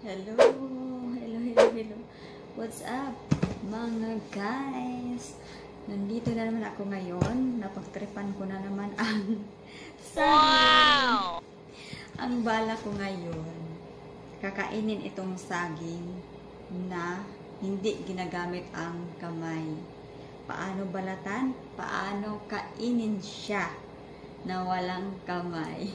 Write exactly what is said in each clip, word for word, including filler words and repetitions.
Hello, hello, hello, hello. What's up, mga guys? Nandito na naman ako ngayon. Napagtripan ko na naman ang saging. Wow! Ang bala ko ngayon, kakainin itong saging na hindi ginagamit ang kamay. Paano balatan? Paano kainin siya na walang kamay?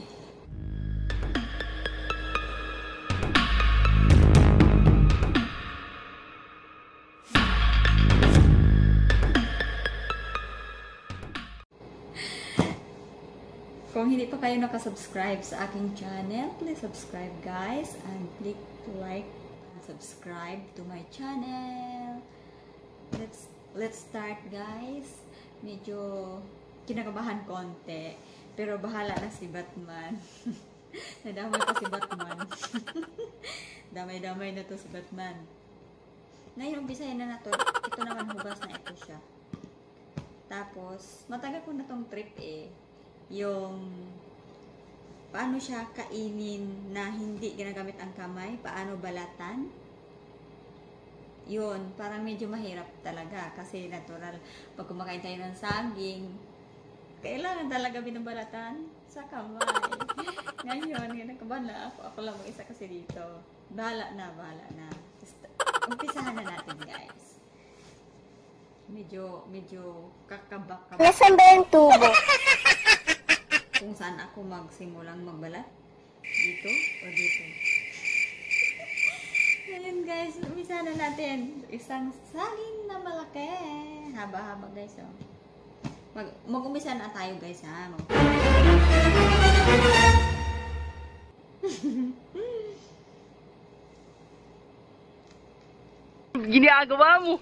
Kung hindi pa kayo nakasubscribe sa aking channel, please subscribe guys and click like and subscribe to my channel. Let's let's start guys. Medyo kinakabahan konti, pero bahala na si Batman. Nadamay pa si Batman. Damay-damay na to si Batman. Ngayon umpisahin na na to. Ito naman hubas na ito siya. Tapos matagal ko na tong trip eh. Yung paano siya kainin na hindi ginagamit ang kamay, paano balatan, yun, parang medyo mahirap talaga kasi natural, pag kumakain tayo ng saging, kailangan talaga binabalatan sa kamay. Ngayon, kinakabahan na ako, ako lang mag-isa kasi dito. Bahala na, bahala na. Just, umpisahan na natin guys. Medyo, medyo kakabak-kabak. Nasaan ba yung tubo? Kung saan ako magsimulang magbalat, dito o dito. Ngayon guys, umisa na natin isang saging na malaki, haba-haba guys. Oh. Mag mag-umisa na tayo guys ha. Mag Ginagawa mo.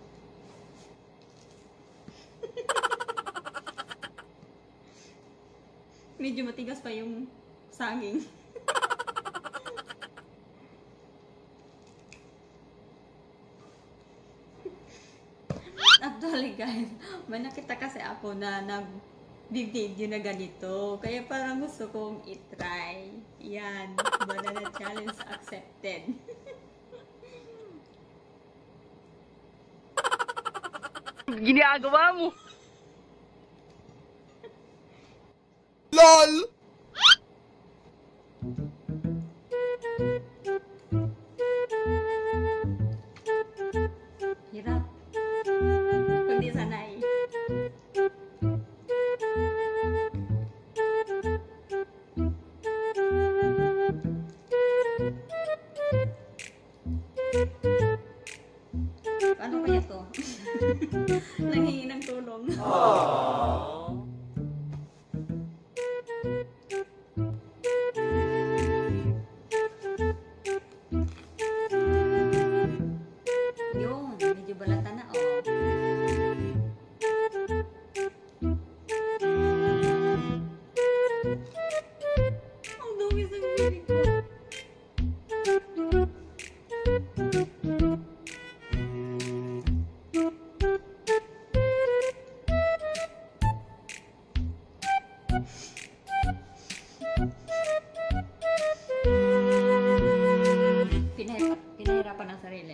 Medyo matigas pa yung saging. Actually guys, may nakita kasi ako na nag-video na ganito. Kaya parang gusto kong i-try. Yan, banana challenge accepted. Ginagawa mo. LOL! Hirap. Kung di sanay. Paano kaya to? Nanghingi ng tulong. Aww. Pinahirap, pinahirapan ang sarili.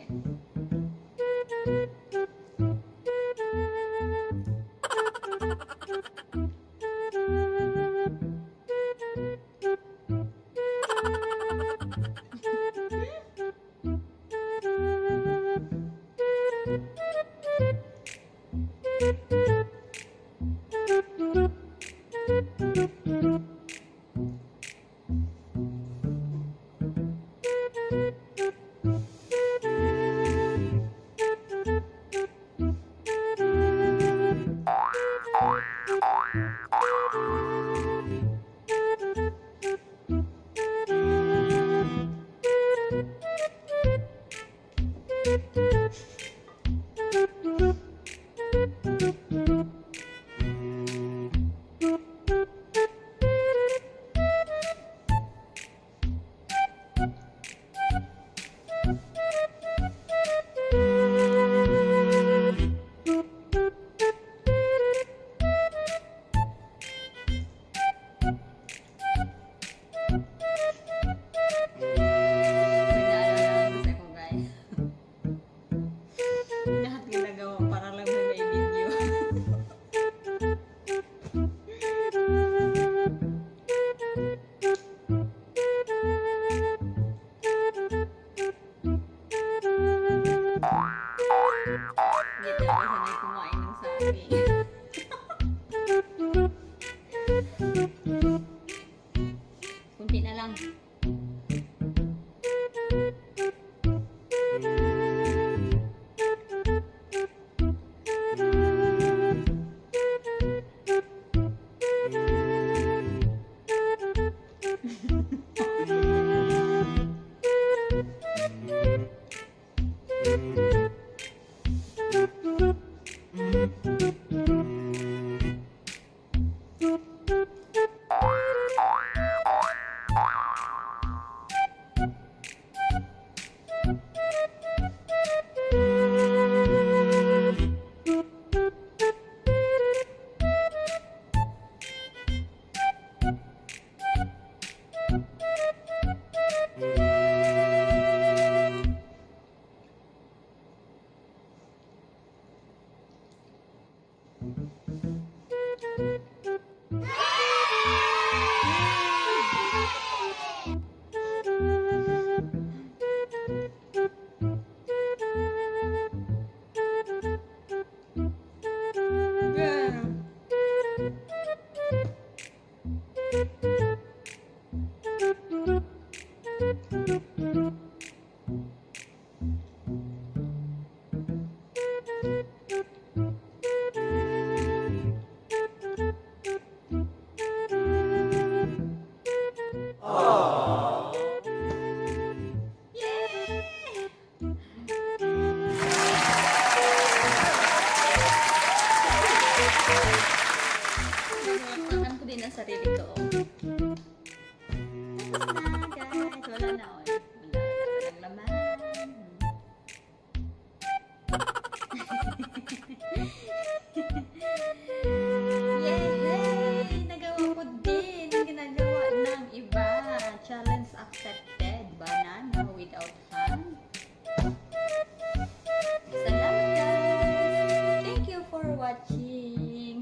Nakakatakan ko din ang sarili ko. Tapos na, guys. Wala na, oh. Wala na palang laman. Yay! Nagawa ko din ang ginagawa ng iba. Challenge accepted. Banana without hand. Salamat, guys. Thank you for watching.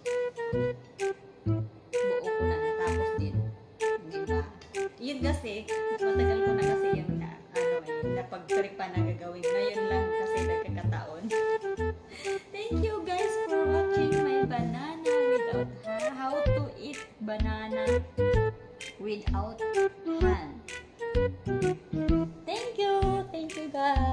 Buo ko na natapos din. Diba? Yun kasi, matagal ko na kasi yung na, ano eh, napagtripan na gagawin. Ngayon lang kasi nagkakataon. Thank you guys for watching my banana without hand. How to eat banana without hand. Thank you. Thank you guys.